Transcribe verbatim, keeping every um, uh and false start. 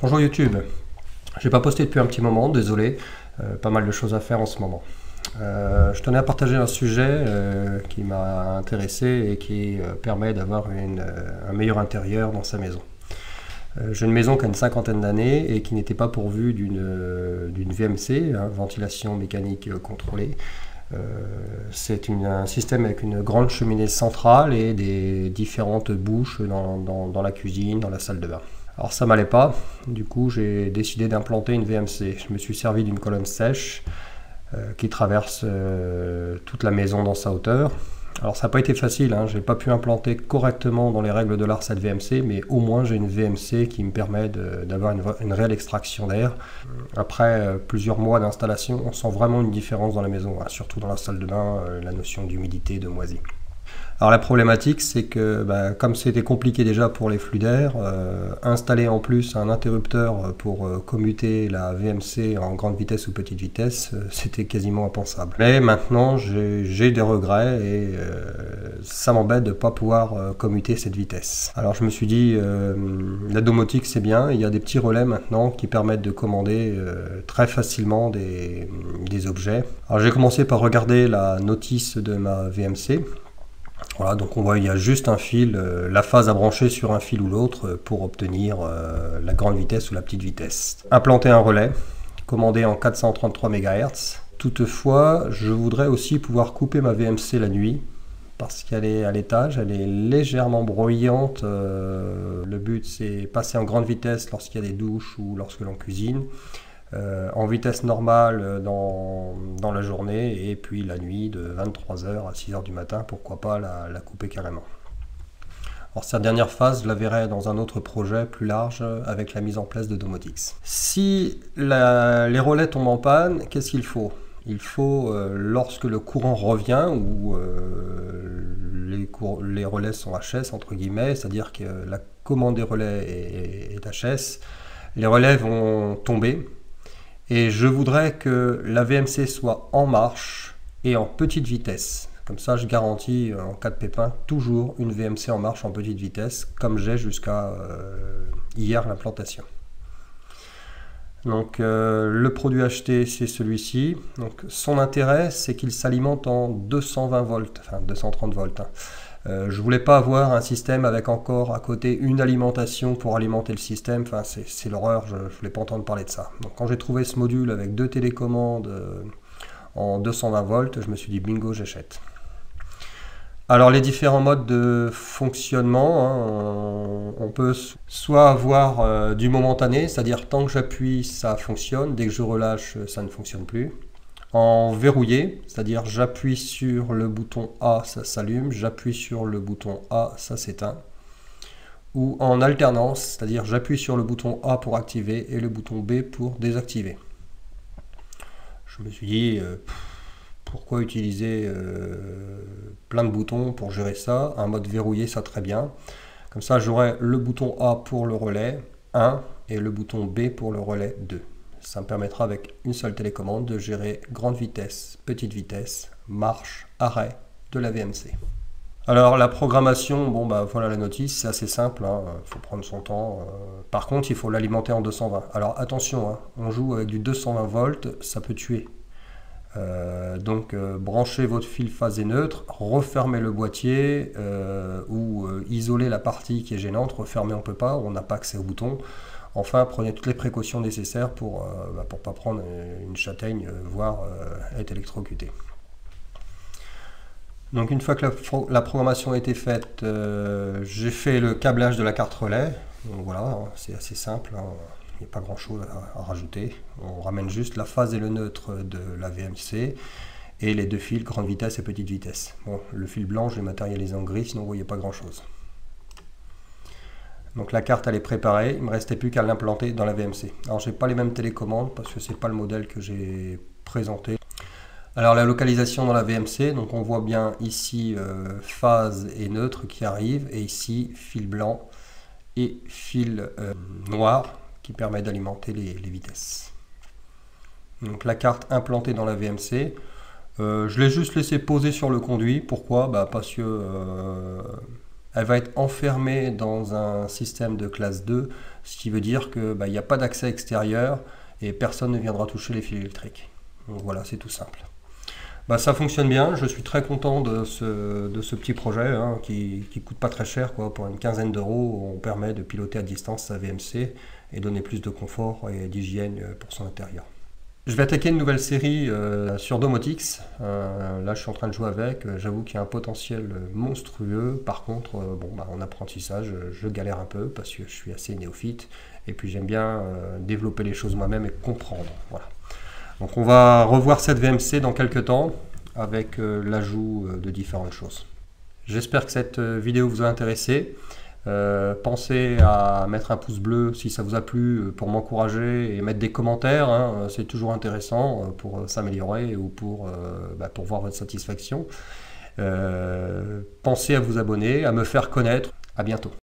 Bonjour YouTube, j'ai pas posté depuis un petit moment, désolé, euh, pas mal de choses à faire en ce moment. Euh, je tenais à partager un sujet euh, qui m'a intéressé et qui euh, permet d'avoir euh, un meilleur intérieur dans sa maison. Euh, j'ai une maison qui a une cinquantaine d'années et qui n'était pas pourvue d'une euh, d'une V M C, hein, ventilation mécanique euh, contrôlée. Euh, c'est un système avec une grande cheminée centrale et des différentes bouches dans, dans, dans la cuisine, dans la salle de bain. Alors ça m'allait pas, du coup j'ai décidé d'implanter une V M C. Je me suis servi d'une colonne sèche euh, qui traverse euh, toute la maison dans sa hauteur. Alors ça n'a pas été facile, hein. Je n'ai pas pu implanter correctement dans les règles de l'art cette V M C, mais au moins j'ai une V M C qui me permet d'avoir une, une réelle extraction d'air. Après euh, plusieurs mois d'installation, on sent vraiment une différence dans la maison, hein, surtout dans la salle de bain, euh, la notion d'humidité, de moisi. Alors la problématique, c'est que bah, comme c'était compliqué déjà pour les flux d'air, euh, installer en plus un interrupteur pour euh, commuter la V M C en grande vitesse ou petite vitesse, euh, c'était quasiment impensable. Mais maintenant, j'ai des regrets et euh, ça m'embête de ne pas pouvoir euh, commuter cette vitesse. Alors je me suis dit, euh, la domotique c'est bien, il y a des petits relais maintenant qui permettent de commander euh, très facilement des, des objets. Alors j'ai commencé par regarder la notice de ma V M C. Voilà, donc on voit il y a juste un fil, euh, la phase à brancher sur un fil ou l'autre euh, pour obtenir euh, la grande vitesse ou la petite vitesse. Implanter un relais, commandé en quatre cent trente-trois mégahertz. Toutefois, je voudrais aussi pouvoir couper ma V M C la nuit, parce qu'elle est à l'étage, elle est légèrement bruyante. Euh, le but c'est passer en grande vitesse lorsqu'il y a des douches ou lorsque l'on cuisine. Euh, en vitesse normale dans, dans la journée et puis la nuit de vingt-trois heures à six heures du matin, pourquoi pas la, la couper carrément. Alors cette dernière phase, je la verrai dans un autre projet plus large avec la mise en place de Domotix. Si la, les relais tombent en panne, qu'est-ce qu'il faut? Il faut, euh, lorsque le courant revient, ou euh, les, les relais sont H S entre guillemets, c'est-à-dire que la commande des relais est, est H S, les relais vont tomber. Et je voudrais que la V M C soit en marche et en petite vitesse. Comme ça, je garantis en cas de pépin toujours une V M C en marche en petite vitesse, comme j'ai jusqu'à euh, hier l'implantation. Donc euh, le produit acheté, c'est celui-ci. Donc son intérêt, c'est qu'il s'alimente en deux cent vingt volts, enfin deux cent trente volts. Hein. Euh, je voulais pas avoir un système avec encore à côté une alimentation pour alimenter le système, enfin c'est l'horreur, je, je voulais pas entendre parler de ça. Donc quand j'ai trouvé ce module avec deux télécommandes euh, en deux cent vingt volts, je me suis dit bingo, j'achète. Alors les différents modes de fonctionnement, hein, on, on peut soit avoir euh, du momentané, c'est-à-dire tant que j'appuie ça fonctionne, dès que je relâche ça ne fonctionne plus. En verrouillé, c'est-à-dire j'appuie sur le bouton A, ça s'allume, j'appuie sur le bouton A, ça s'éteint. Ou en alternance, c'est-à-dire j'appuie sur le bouton A pour activer et le bouton B pour désactiver. Je me suis dit, euh, pourquoi utiliser euh, plein de boutons pour gérer ça? Un mode verrouillé, ça très bien. Comme ça, j'aurai le bouton A pour le relais un et le bouton B pour le relais deux. Ça me permettra avec une seule télécommande de gérer grande vitesse, petite vitesse, marche, arrêt de la V M C. Alors la programmation, bon bah voilà la notice, c'est assez simple, hein, faut prendre son temps. Euh, par contre, il faut l'alimenter en deux cent vingt. Alors attention, hein, on joue avec du deux cent vingt volts, ça peut tuer. Euh, donc euh, branchez votre fil phasé neutre, refermez le boîtier euh, ou euh, isolez la partie qui est gênante. Refermer on peut pas, on n'a pas accès au bouton. Enfin, prenez toutes les précautions nécessaires pour ne euh, bah, pas prendre une châtaigne, euh, voire euh, être électrocuté. Donc une fois que la, la programmation a été faite, euh, j'ai fait le câblage de la carte relais. Donc voilà, hein, c'est assez simple, hein, il n'y a pas grand chose à, à rajouter. On ramène juste la phase et le neutre de la V M C et les deux fils grande vitesse et petite vitesse. Bon, le fil blanc, je l'ai matérialisé en gris, sinon vous ne voyez pas grand chose. Donc la carte elle est préparée, il ne me restait plus qu'à l'implanter dans la V M C. Alors j'ai pas les mêmes télécommandes parce que c'est pas le modèle que j'ai présenté. Alors la localisation dans la V M C, donc on voit bien ici euh, phase et neutre qui arrive et ici fil blanc et fil euh, noir qui permet d'alimenter les, les vitesses. Donc la carte implantée dans la V M C, euh, je l'ai juste laissé poser sur le conduit. Pourquoi? Bah parce que euh, elle va être enfermée dans un système de classe deux, ce qui veut dire qu'il bah, n'y a pas d'accès extérieur et personne ne viendra toucher les fils électriques. Donc voilà, c'est tout simple. Bah, ça fonctionne bien, je suis très content de ce, de ce petit projet hein, qui ne coûte pas très cher. Quoi. Pour une quinzaine d'euros, on permet de piloter à distance sa V M C et donner plus de confort et d'hygiène pour son intérieur. Je vais attaquer une nouvelle série euh, sur Domotix. Euh, là, je suis en train de jouer avec. J'avoue qu'il y a un potentiel monstrueux. Par contre, euh, bon, bah, en apprentissage, je galère un peu parce que je suis assez néophyte. Et puis, j'aime bien euh, développer les choses moi-même et comprendre. Voilà. Donc, on va revoir cette V M C dans quelques temps avec euh, l'ajout de différentes choses. J'espère que cette vidéo vous a intéressé. Euh, pensez à mettre un pouce bleu si ça vous a plu pour m'encourager et mettre des commentaires, hein, c'est toujours intéressant pour s'améliorer ou pour, euh, bah, pour voir votre satisfaction. Euh, pensez à vous abonner, à me faire connaître. À bientôt.